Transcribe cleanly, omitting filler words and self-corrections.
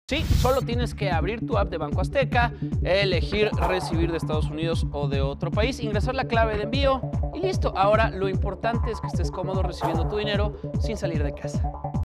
Sí, solo tienes que abrir tu app de Banco Azteca, elegir recibir de Estados Unidos o de otro país, ingresar la clave de envío y listo. Ahora lo importante es que estés cómodo recibiendo tu dinero sin salir de casa.